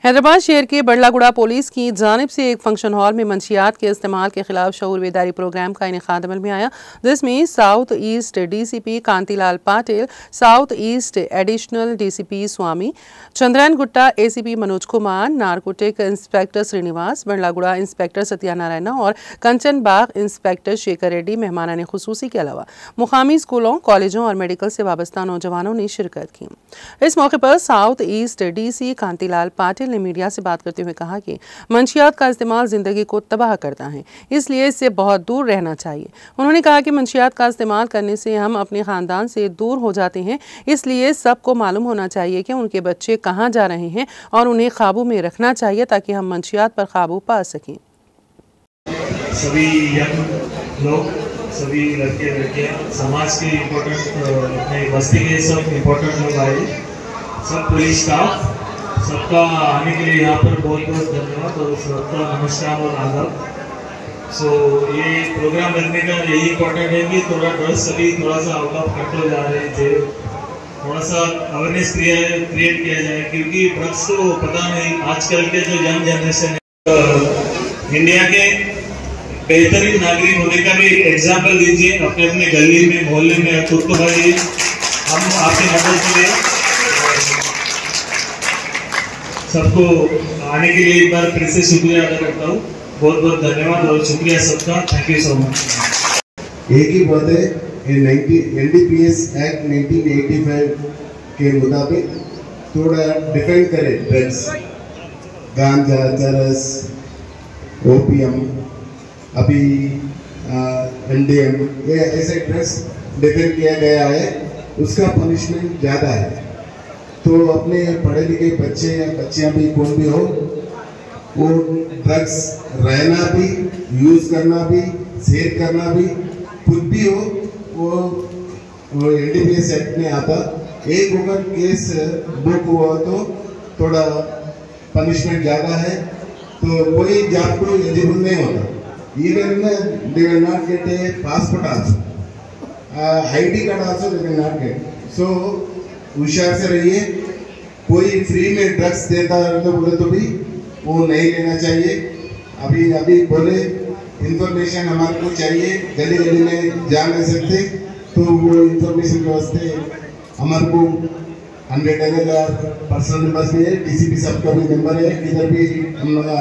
हैदराबाद शहर के बड़लागुड़ा पुलिस की जानिब से एक फंक्शन हॉल में मंशियात के इस्तेमाल के खिलाफ शऊर बेदारी प्रोग्राम का इनेकाद अमल में आया, जिसमें south east DCP Kantilal Patil, south east additional DCP Swami, Chandran Gutta ACP Manoj Kumar, narcotic inspector Srinivas, Bandlaguda inspector Satyanarayana और कंचन बाग इंस्पेक्टर शेखर रेड्डी मेहमानाने खुसूसी के अलावा मुकामी स्कूलों, कॉलेजों और मेडिकल से वाबस्ता नौजवानों ने शिरकत की। इस मौके पर south east DC Kantilal Patil ने मीडिया से बात करते हुए कहा कि मंशियात का इस्तेमाल जिंदगी को तबाह करता है, इसलिए इससे बहुत दूर रहना चाहिए। उन्होंने कहा कि मंशियात का इस्तेमाल करने से हम अपने खानदान से दूर हो जाते हैं, इसलिए सबको मालूम होना चाहिए कि उनके बच्चे कहाँ जा रहे हैं और उन्हें काबू में रखना चाहिए ताकि हम मंशियात पर काबू पा सकें। सभी यंग लोग, सभी लड़के लड़कियाँ, समाज के इम्पोर्टेंट, अपने बस्ती के सब इम्पोर्टेंट लोग आए, सब पुलिस स्टाफ, सबका आने के लिए यहाँ पर बहुत बहुत धन्यवाद और सबका नमस्कार और आदाब। ये प्रोग्राम रखने का यही इम्पोर्टेंट है कि थोड़ा ड्रग्स सभी थोड़ा सा आउट ऑफ कंट्रोल जा रहे थे, थोड़ा सा अवेयरनेस क्रिएट किया जाए, क्योंकि ड्रग्स को पता नहीं आजकल के जो यंग जनरेशन है। इंडिया के बेहतरीन नागरिक होने का भी एग्जाम्पल दीजिए, अपने अपने गली में, मोहल्ले में खुद को भरिए। हम आपकी मदद के लिए सबको आने के लिए एक बार फिर से शुक्रिया अदा करता हूँ। बहुत बहुत धन्यवाद और शुक्रिया सबका। Thank you so much. एक ही बात है, NDPS एक्ट 1985 के मुताबिक थोड़ा डिफाइन करे ड्रग्स, गांजा, चरस, ओपियम, अभी MDM, ये ऐसे ड्रग्स डिफाइन किया गया है, उसका पनिशमेंट ज़्यादा है। तो अपने पढ़े लिखे बच्चे या बच्चियाँ भी कोई भी हो, वो ड्रग्स रहना भी, यूज़ करना भी, सेल करना भी, कुछ भी हो, वो NDPS एक्ट में आता। एक अगर केस बुक हुआ तो थोड़ा पनिशमेंट ज़्यादा है, तो कोई जॉब को एलिजिबल नहीं होता। Even they will not get a passport also, ID card also they will not get. So होशियार से रहिए, कोई फ्री में ड्रग्स देता है तो बोले तो भी वो नहीं लेना चाहिए। अभी बोले इंफॉर्मेशन हमारे को चाहिए, गली गली में जा नहीं सकते, तो वो इंफॉर्मेशन के वास्ते हमारे को 100 पर्सनल नंबर भी है, DCP साहब का भी नंबर है, इधर भी हम लोग।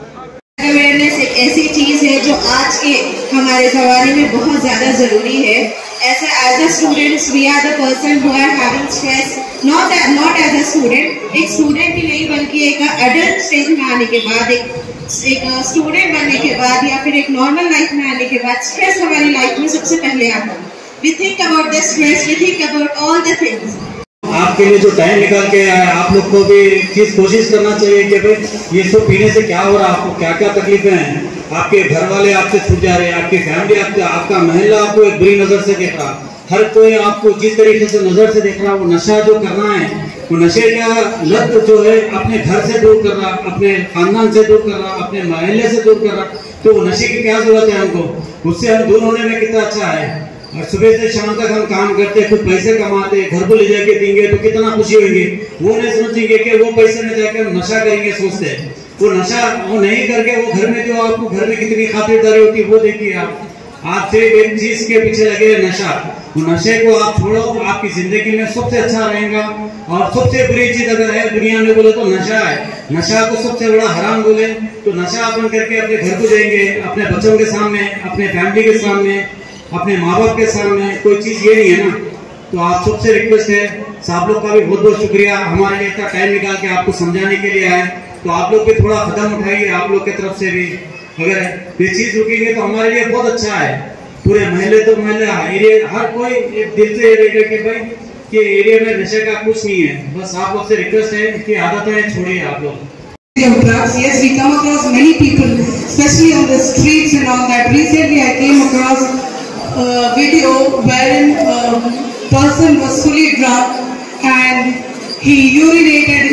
अवेयरनेस एक ऐसी चीज है जो आज के हमारे ज़माने में बहुत ज़्यादा ज़रूरी है। ऐसे as a students we are the person who are having stress, not as a student, एक स्टूडेंट ही नहीं बल्कि एक एडल्ट स्टेज में आने के बाद, एक स्टूडेंट बनने के बाद या फिर एक नॉर्मल लाइफ में आने के बाद स्ट्रेस हमारी लाइफ में सबसे पहले आता है। We think about the stress, we think about all the things. आपके लिए जो टाइम निकाल के आया, आप लोग को भी कोशिश करना चाहिए कि भाई ये सब पीने से क्या हो रहा है, आपको क्या क्या तकलीफें हैं, आपके घर वाले आपसे छूट जा रहे हैं, आपकी फैमिली आपका महल्ला आपको एक बुरी नजर से देख रहा, हर कोई आपको जिस तरीके से नजर से देख रहा, वो नशा जो करना है, वो नशे का लत जो है अपने घर से दूर कर रहा, अपने खानदान से दूर कर रहा, अपने महल्ले से दूर कर रहा, तो वो नशे की क्या जरूरत है हमको, उससे हम दूर होने में कितना अच्छा है। और सुबह से शाम तक हम काम करते, खुद पैसे कमाते, घर को ले जाके देंगे तो कितना खुशी होगी। वो नहीं सोचेंगे कि वो पैसे में जाकर नशा करेंगे, सोचते हैं वो नशा वो नहीं करके वो घर में जो आपको घर में कितनी खातिरदारी होती है वो देखिए। आप सिर्फ एक चीज के पीछे लगे नशा, वो नशे को आप छोड़ो, आपकी जिंदगी में सबसे अच्छा रहेगा। और सबसे बुरी चीज अगर है दुनिया में बोले तो नशा है। नशा को सबसे बड़ा हराम बोले तो नशा अपन करके अपने घर को जाएंगे, अपने बच्चों के सामने, अपने फैमिली के सामने, अपने माँ बाप के सामने, कोई चीज ये नहीं है ना। तो आप सबसे रिक्वेस्ट है, साहब लोग का भी बहुत बहुत शुक्रिया, हमारे लिए इतना टाइम निकाल के आपको समझाने के लिए आए। तो आप लोग भी थोड़ा कदम उठाइए, आप लोग की तरफ से भी अगर ये चीज रुकेंगे तो हमारे लिए बहुत अच्छा है। पूरे महल्ले तो महल्ले एरिया हर कोई एक दिल से रहेगा कि भाई कि एरिया में नशे का कुछ नहीं है। बस आप लोग से रिक्वेस्ट है कि आदतें छोड़िए आप लोग। Yes, we come across many people, especially on the streets and all that. Recently, I came across a video wherein a person was fully drunk and he urinated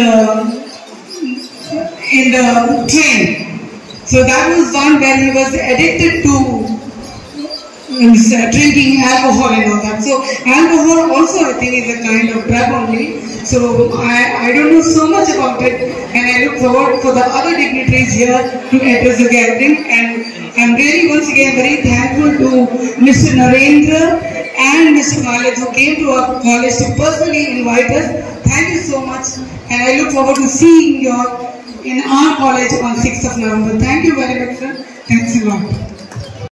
in the train. So that was one where he was addicted to drinking alcohol and all that. So alcohol also I think is a kind of drug only. So I don't know so much about it, and I look forward for the other dignitaries here to address the gathering. And I'm really once again very thankful to Mr. Narendra and Mr. Khalid who came to our college to personally invite us. Thank you so much, and I look forward to seeing you in our college on 6th of November. Thank you very much, sir. Thanks a lot.